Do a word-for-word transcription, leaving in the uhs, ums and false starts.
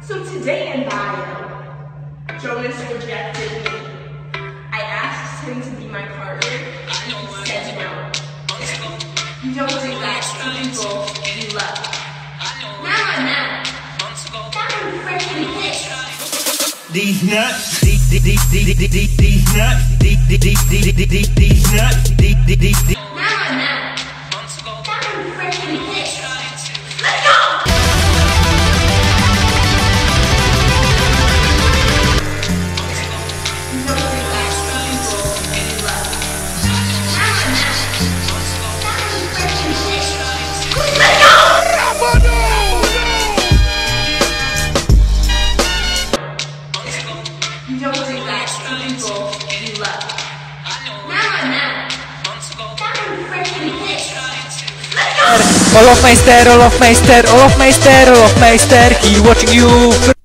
So today in bio, Jonas rejected me. I asked him to be my partner, and he said no. You don't believe that some people you love. Now I'm mad. That I'm freshly hit. These nuts, these these these these these nuts, these these these these these nuts, these these. Now I'm mad. That I'm freshly hit. Let's go! You don't believe that some people you love. Now I'm mad. That I'm freshly hit. Let's go! You don't believe that some people you love. Now I'm mad. That I'm freshly hit. Let's go! Olofmeister, Olofmeister, Olofmeister, Olofmeister, keep watching you.